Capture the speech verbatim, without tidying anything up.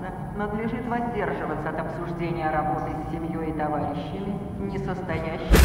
надлежит воздерживаться от обсуждения работы с семьей и товарищами, не состоящей